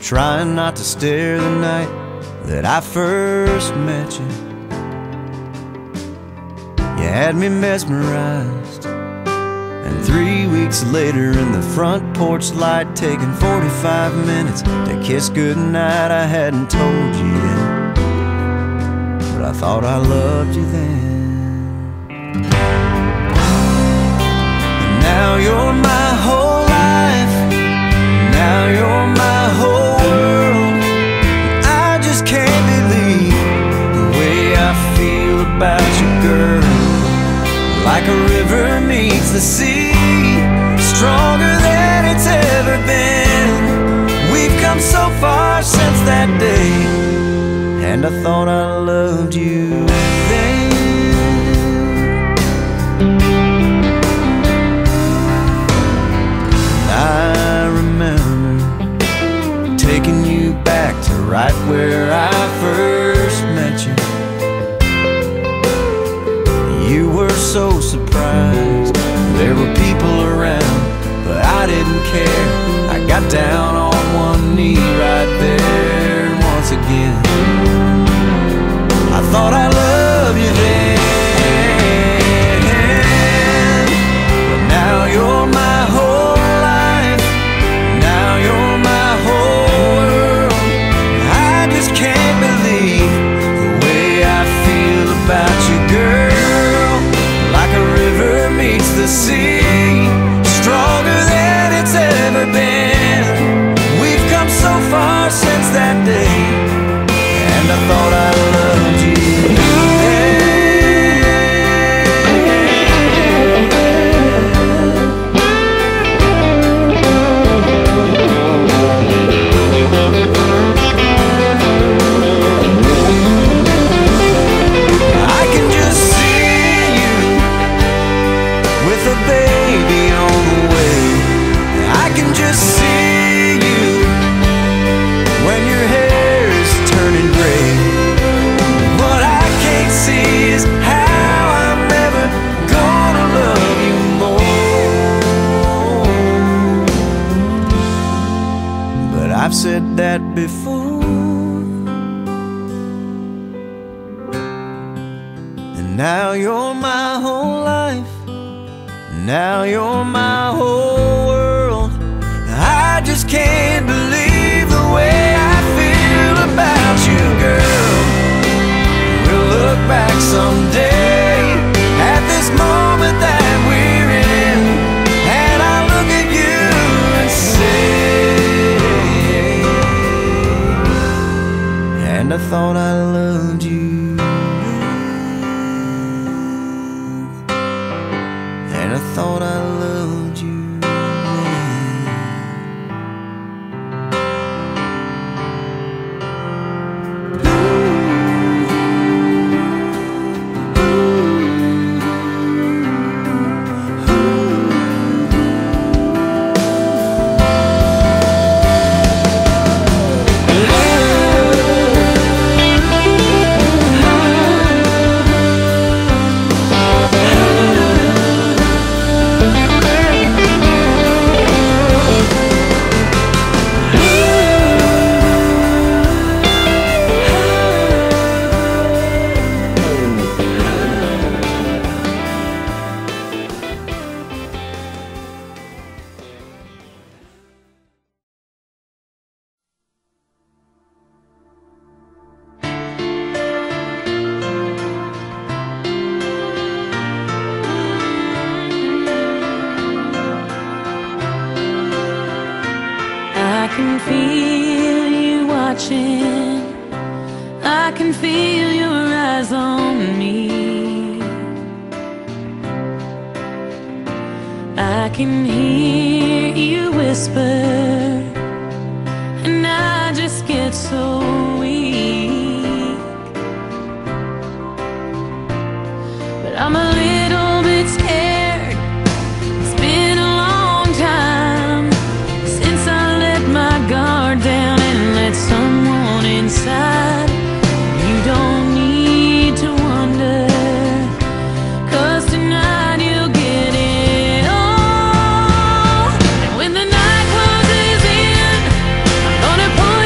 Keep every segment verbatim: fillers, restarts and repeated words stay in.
trying not to stare the night that I first met you. You had me mesmerized, and three weeks later in the front porch light, taking forty-five minutes to kiss goodnight, I hadn't told you yet, but I thought I loved you then. And now you're my whole life, now you're my whole world. I just can't believe the way I feel about you, girl. Like a river meets the sea, stronger than it's ever been. We've come so far since that day, and I thought I loved you then. I remember taking you back to right where I first met you. You were so surprised, there were people around, but I didn't care. I got down on one knee right there, and once again I thought I loved you then. But now you're my whole life, now you're my whole world. I just can't believe the way I feel about you, girl. The sea, stronger than it's ever been. We've come so far since that day, and I thought I loved you I've said that before, and now you're my whole life, now you're my whole world. I just can't believe the way I feel about you, girl. We'll look back someday at this moment that we're in, and I'll look at you and say, and I thought I loved you, and I thought I loved you. I can feel you watching, I can feel your eyes on me, I can hear you whisper, and I just get so weak. But I'm a little bit scared. It's been a long time since I let my guard down and let someone inside. You don't need to wonder, 'cause tonight you'll get it all. And when the night closes in, I'm gonna pull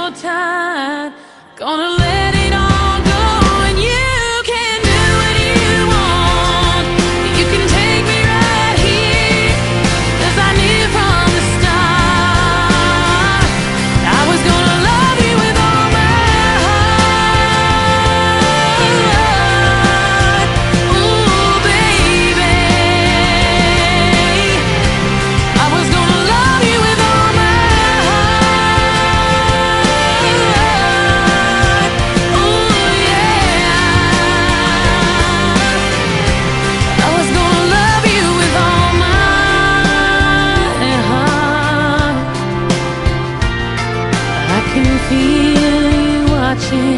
so tight, gonna let it all go, and you can do what you want. You can take me right here, 'cause I knew from the start I was gonna love you with all my heart. Ooh, baby, I was gonna love you with all my heart. Ooh, yeah, I was gonna love you with all my heart. I can feel you watching